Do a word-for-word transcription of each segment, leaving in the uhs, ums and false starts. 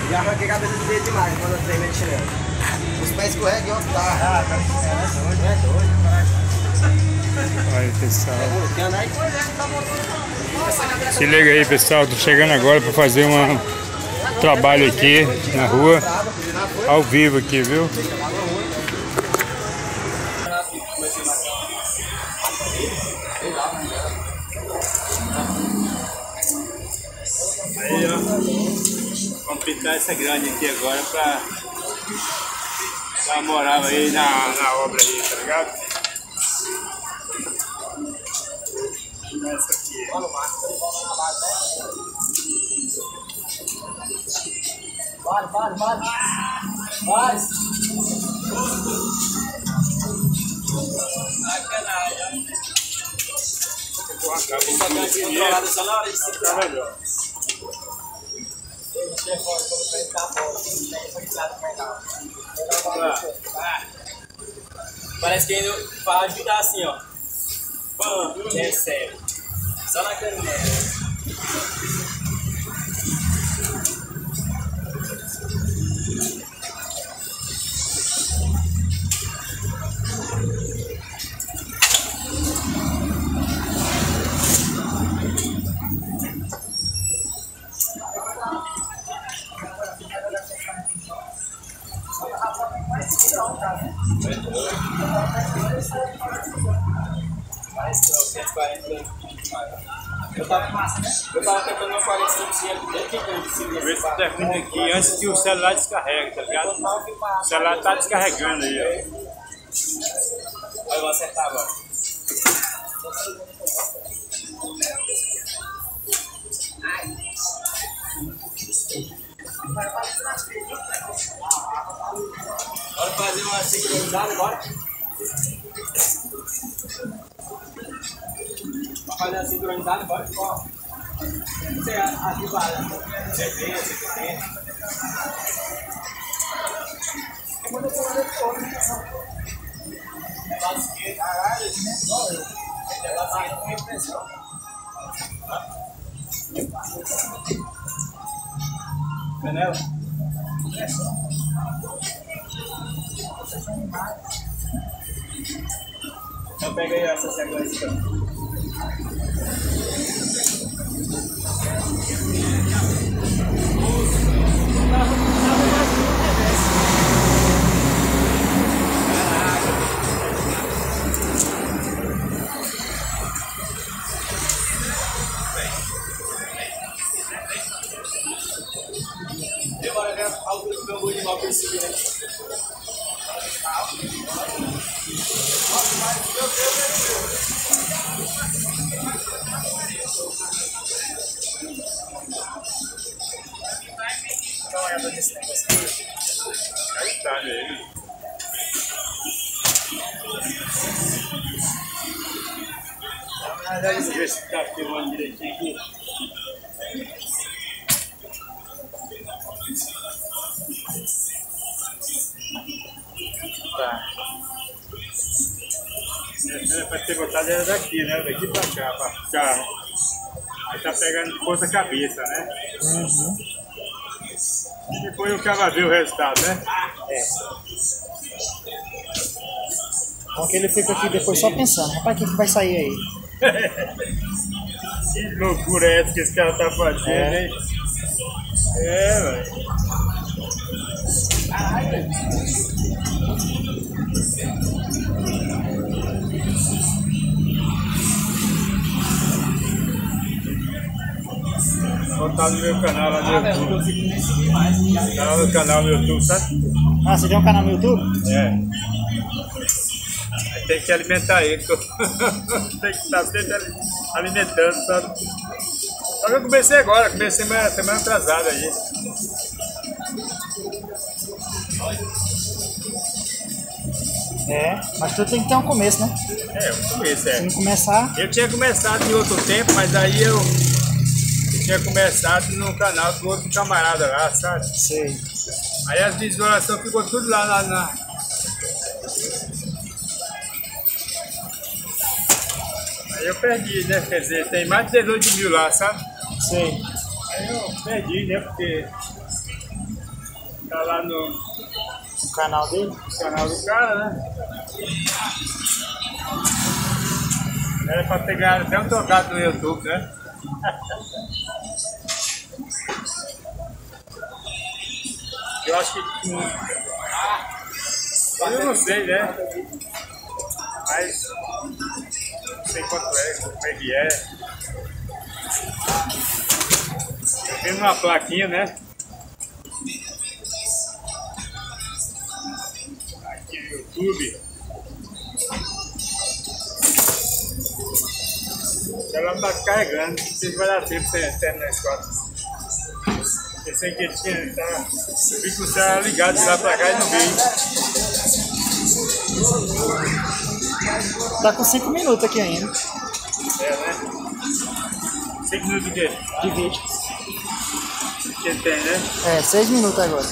Já arranquei a cabeça dele demais quando eu treinei de chinelo. Os pés escorregam e outros tá. Ah, tá doido, é doido, caralho. Olha, pessoal. Se liga aí, pessoal. Tô chegando agora para fazer um trabalho aqui na rua, ao vivo aqui, viu? Aí, ó, vamos pintar essa grande aqui agora pra dar moral aí na, na obra aí, tá ligado? Essa aqui. Vai, vai, vai. Vai. Parece que ele vai ajudar assim, ó. É sério. Só na canela. Eu tava massa, né? Eu tava tentando uma quarenta e cinco daqui, vê se termina aqui antes que o celular descarregue, tá ligado? O celular tá descarregando aí, ó. Aí eu vou acertar agora. Bora fazer uma sincronizada agora. Vamos fazer a sincronizada agora. Ó. Você ativar. Você vê, você vê. Caralho, canela? Então pega aí essa sequência. Agora ver a altura do meu boi de mal perseguindo aqui. Dá uma olhada nesse negócio aqui. Aí tá, né? Vamos ver se tá filmando direitinho aqui. Tá. Era pra ter botado era daqui, né? Daqui pra cá, pra cá. Aí tá pegando de ponta cabeça, né? Uhum. E depois o cara vai ver o resultado, né? É. Bom que ele fica aqui depois só pensando, rapaz, o que, que vai sair aí? Que loucura é essa que esse cara tá fazendo, É. hein? É, velho. Vou botar no meu canal lá no YouTube. Tá lá no canal no YouTube, sabe? Ah, você tem um canal no YouTube? É. Aí tem que alimentar ele. Tem que estar sempre alimentando, sabe? Só que eu comecei agora, comecei semana, semana atrasada aí. É, mas tudo tem que ter um começo, né? É, eu comecei, é. Se não começar... Eu tinha começado em outro tempo, mas aí eu, eu tinha começado no canal com outro camarada lá, sabe? Sei. Aí as visualizações ficou tudo lá, lá na... Aí eu perdi, né? Quer dizer, tem mais de dezoito mil lá, sabe? Sei. Aí eu perdi, né? Porque Tá lá no, O canal dele? no canal do cara, né? Era pra pegar até um trocado no YouTube, né? Eu acho que. Hum, eu não sei, né? Mas. Não sei quanto é, como é que é. Tem uma plaquinha, né? Aqui no YouTube. Ela tá carregando, não sei se vai dar tempo pra você terminar esse quadro. Pensei que ele tinha. Tá, eu vi que você era ligado de lá pra cá e não veio. Tá com cinco minutos aqui ainda. É, né? cinco minutos de quê? De vídeo. Que ele tem, né? É, seis minutos agora.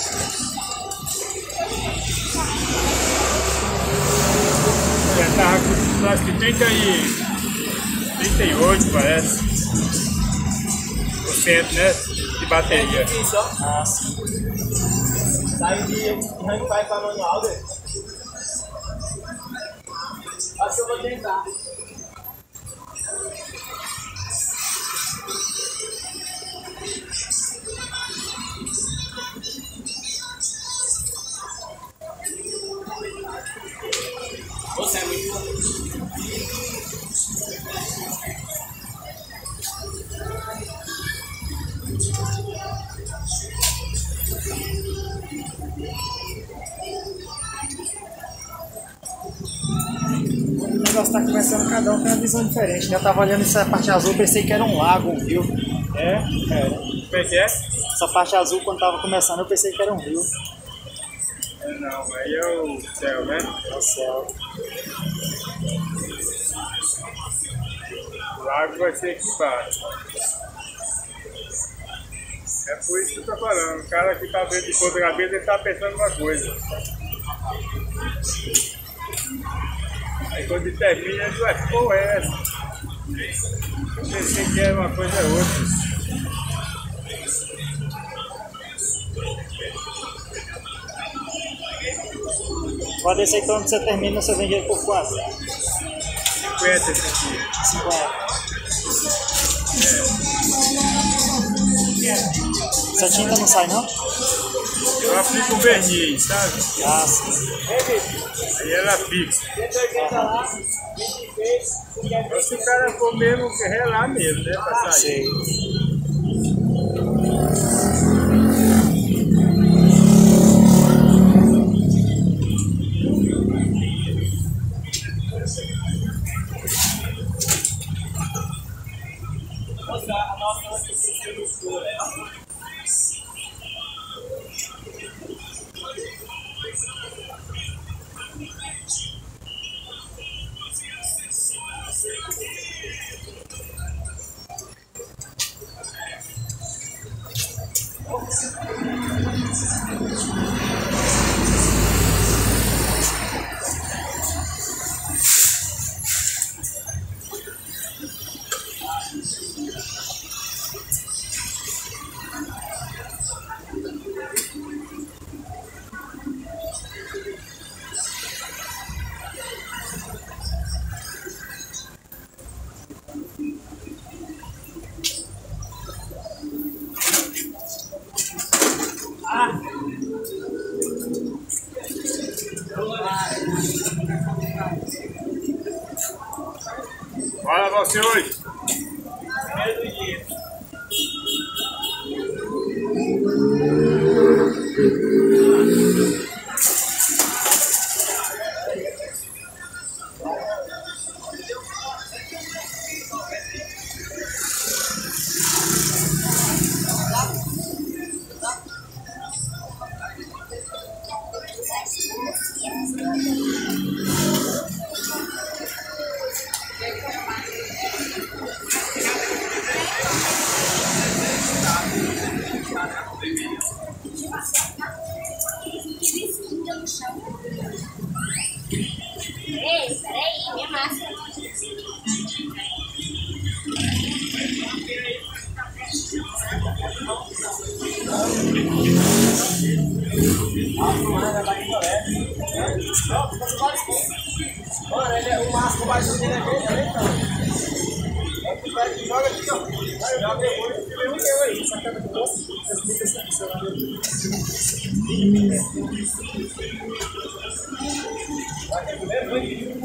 Já tava com acho que trinta e, trinta e oito, parece. Por cento, né? De bateria. Ah, sim. Sai de Hang Five para manual dele. Acho que eu vou tentar. Você é muito bom. O negócio tá começando, cada um tem uma visão diferente, né? Eu tava olhando essa parte azul, pensei que era um lago, um rio. É? É. Como é que é? Essa parte azul, quando tava começando, eu pensei que era um rio. É, não, aí é o céu, né? É o céu. O lago vai ser aqui embaixo. É por isso que eu tô falando. O cara que tá vendo de ponta cabeça, ele tá pensando uma coisa. Aí quando ele termina, ele vai, pô, é essa. Eu pensei que era uma coisa é outra. Pode descer que quando você termina, você vende ele por quanto? cinquenta esse aqui. cinquenta. Essa tinta não sai, não? Eu aplico o verniz, sabe? Ah, sim. Aí ela fixa. Então se o cara for mesmo relar mesmo, né? Pra sair. Sei. Olha você hoje. Mano, ele é o máximo mais dele aqui, então. Joga aqui, ó. Já pegou, eu não aí. Só que é muito bom. Explica esse funcionamento. Vai ter primeiro, vai?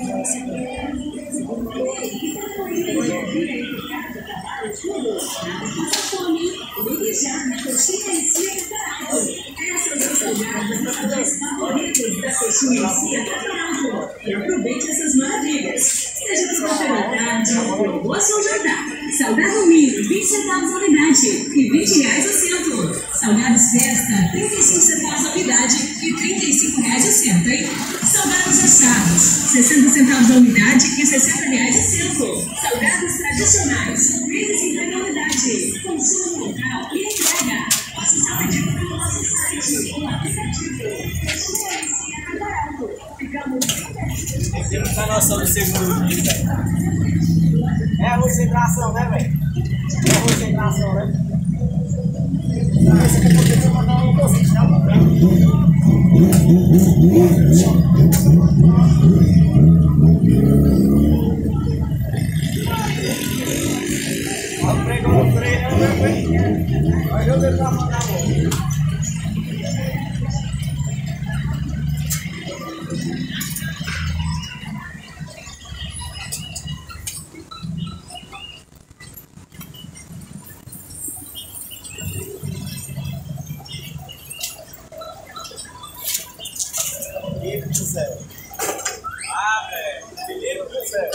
E aproveite essas maravilhas. Seja no café da tarde, no almoço ou jantar. Salgado milho, vinte centavos a unidade e vinte reais o centro. Salgados Festa, trinta e cinco centavos a unidade e trinta e cinco reais o centro, hein? Salgados assados, sessenta centavos a unidade e sessenta reais o centro. Salgados tradicionais, trinta e cinquenta a unidade. Consumo local e entrega. Faça seu pedido pelo nosso site ou aplicativo. Ficamos bem. Tem muita noção do seguro aqui, velho. É a concentração, né, velho? É a concentração, né? Você quer poder você mandar um doce, tá bom? Olha o freio, olha o freio, olha o freio. Olha o freio pra mandar um. Livre do céu. Ah, velho. Livre do céu.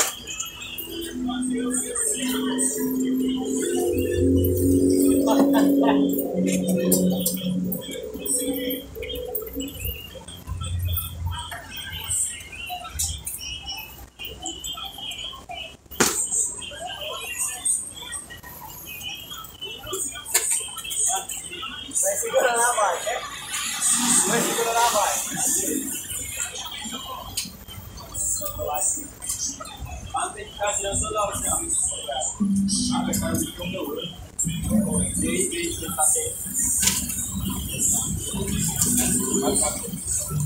Vai segurando a bike, né? Vai segurando a bike. Mas tem que ficar tirando toda hora, assim, ó. Ah, vai ficar assim como eu olho. Desde que ele tá bem. Vai ficar.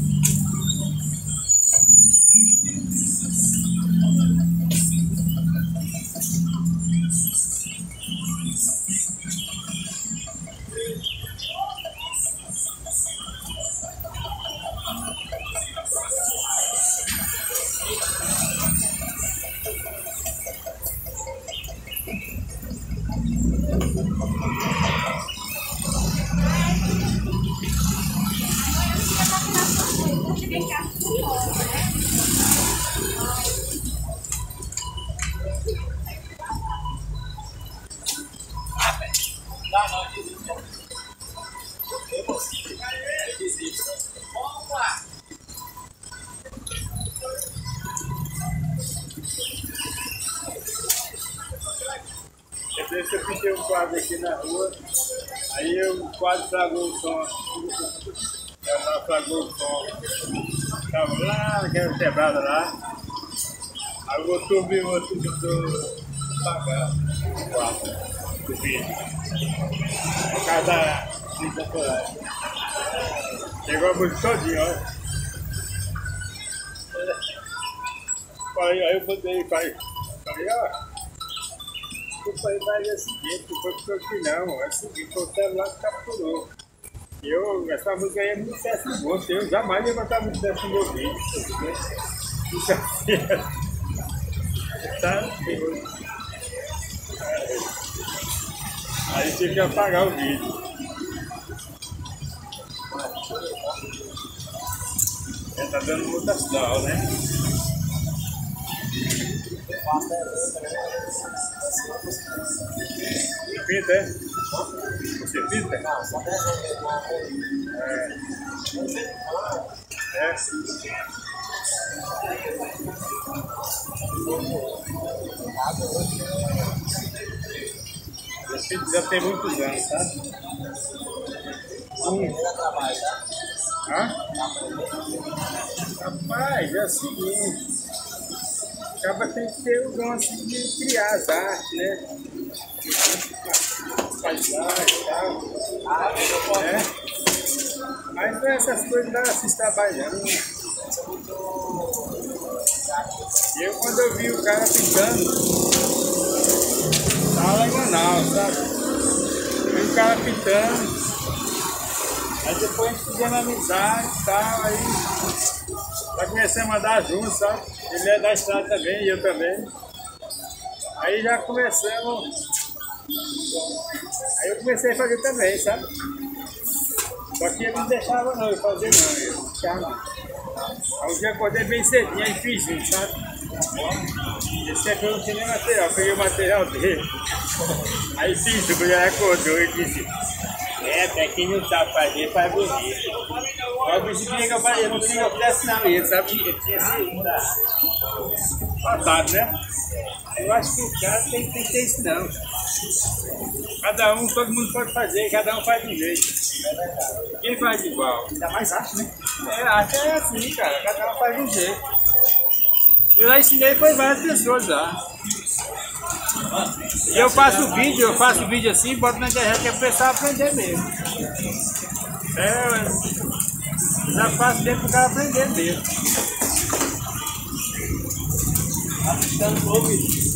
Depois que eu pintei um quadro aqui na rua, aí o quadro tragou o som. Ela tragou o som. Estava lá naquela quebrada lá. Aí o outro viu, o outro tentou pagar o quadro do vidro. Por causa da brisa temporária. Chegou a música todinha, olha. Aí eu botei, falei, ó. Eu falei, mas é o seguinte, não foi porque eu fui não, é o seguinte, foi o celular que capturou. Eu, essa música aí é muito sucesso no gosto, eu jamais ia botar muito sucesso no meu vídeo. Isso aqui é... Tá? Aí tive que apagar o vídeo. É, tá dando mutação, né? Você pinta, é? Você pinta? Não, só desenho. É. É. Esse pinto já tem muitos anos, tá? Hum. Trabalho, tá? Hã? Rapaz, é o seguinte. Acaba tem que ter o dom assim de criar as artes, né? Paisagem e tal. Ah, eu posso. É? Mas essas coisas não se trabalhando. Eu, quando eu vi o cara pintando, tava lá em Manaus, sabe? Eu vi o cara pintando, aí depois a gente fizemos amizade e tal, aí já começamos a andar juntos, sabe? Ele é da estrada também, e eu também. Aí já começamos, aí eu comecei a fazer também, sabe? Só que ele não deixava não, eu fazia não, eu não deixava não. Aí um dia acordei bem cedinho, aí fiz isso, sabe? Esse aqui eu não tinha nem material, peguei o material dele. Aí fiz, o mulher acordou e disse, é, até quem não sabe fazer, faz bonito. Aí o bicho queria que eu fazia, não queria que eu fizesse não, ele sabe que tinha sido faltado, né? Eu acho que o cara tem, tem que ter isso não. Cada um, todo mundo pode fazer, cada um faz de um jeito. Ninguém faz igual. Ainda mais arte, né? É, arte é assim, cara, cada um faz de um jeito. Eu já ensinei foi várias pessoas já. E eu faço vídeo, eu faço vídeo assim, boto na internet que é pra pessoal aprender mesmo. É, eu já faço tempo pro cara aprender mesmo. Tá ficando fogo,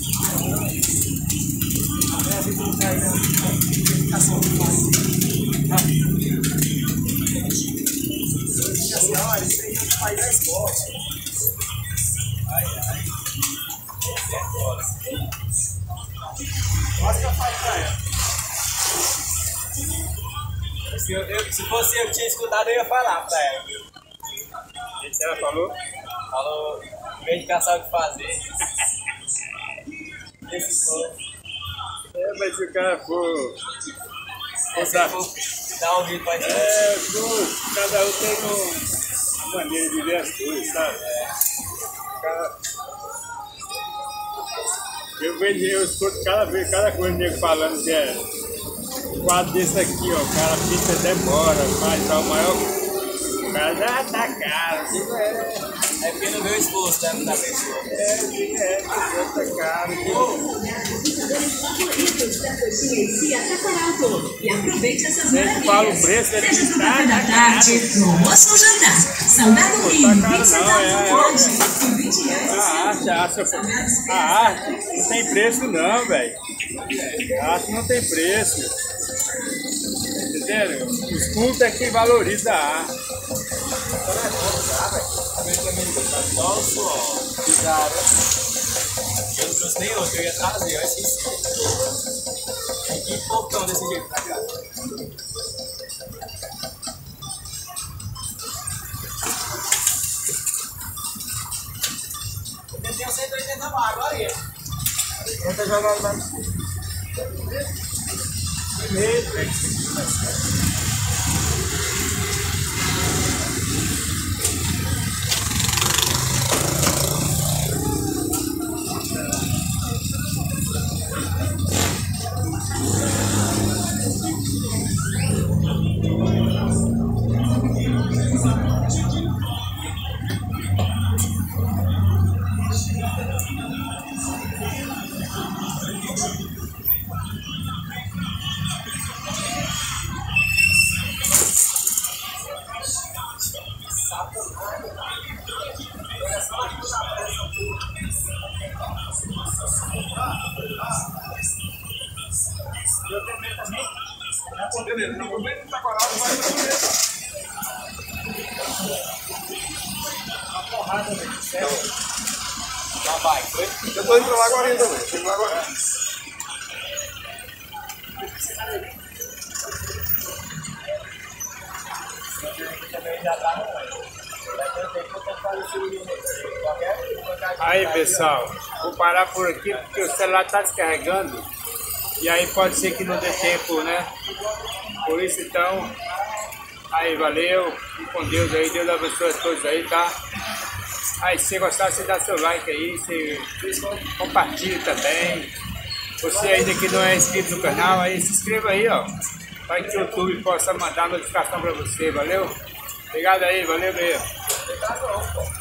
olha, isso aí faz da escola. Ai, ai. Mostra a faz pra ela. Se, eu, eu, se fosse eu que tinha escutado, eu ia falar pra ela. O que ela falou? Falou, em vez de caçar o que fazer. Esse povo. É, mas se o cara for... É, se for dar ouvido pra gente. É, pô, cada um tem um, uma maneira de ver as coisas, sabe? É. Cada... Eu vejo, eu escuto cada vez, cada coisa nego falando que é um quadro desse aqui, ó, o cara pinta até embora, faz tal, o maior. O cara já tá caro, digo, é. É porque não vê o esforço, né, da pessoa. É, digo, é, que tá caro. E aproveite essas Sempre fala o preço, ele Seja diz, pro tá, café da tá tarde, caro. no almoço ou jantar. Salgado mínimo, vinte centavos não, no é, pote e vinte reais o A arte, a arte, a arte não tem preço não, velho. A arte não tem preço. Entendeu? Os cultos é quem valoriza a arte. Só o suor. Cuidado. Eu não trouxe nem outro, eu ia trazer, eu esqueci. Que portão desse jeito pra cá. Eu tenho cento e oitenta bar, agora aí. Não tá jogando mais. Eu também também. Não poder mesmo, não comer, não tá parado, vai comer. Uma porrada, velho. Sério. Lá vai, foi? Eu tô indo pra lá agora também. Chego lá agora. Aí pessoal, vou parar por aqui porque o celular está descarregando e aí pode ser que não dê tempo, né? Por isso então, aí valeu, fique com Deus aí, Deus abençoe a todos aí, tá? Aí se você gostar, você dá seu like aí, você compartilha também. Você ainda que não é inscrito no canal, aí se inscreva aí, ó, para que o YouTube possa mandar notificação para você, valeu? Obrigado aí, valeu mesmo.